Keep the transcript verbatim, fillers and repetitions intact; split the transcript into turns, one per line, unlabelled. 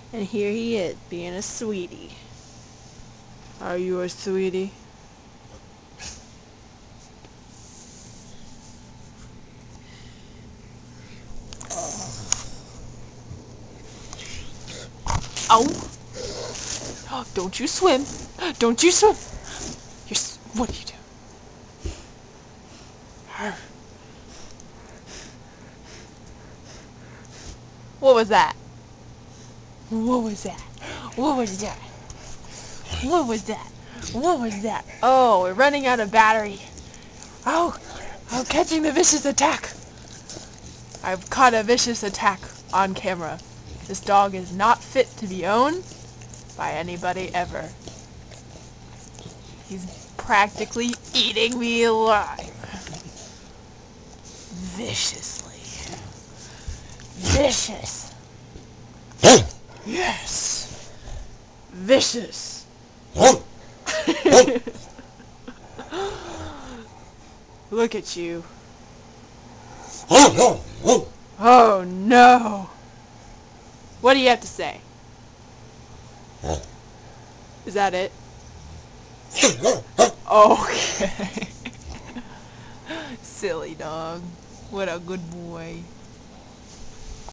And here he is, being a sweetie. Are you a sweetie? Oh! Don't you swim! Don't you swim! You're s what are you doing? What was that? What was that? What was that? What was that? What was that? Oh, we're running out of battery. Oh, I'm catching the vicious attack. I've caught a vicious attack on camera. This dog is not fit to be owned by anybody ever. He's practically eating me alive. Viciously. Vicious. Yes. Vicious. Look at you. Oh no. What do you have to say? Is that it? Okay. Silly dog. What a good boy.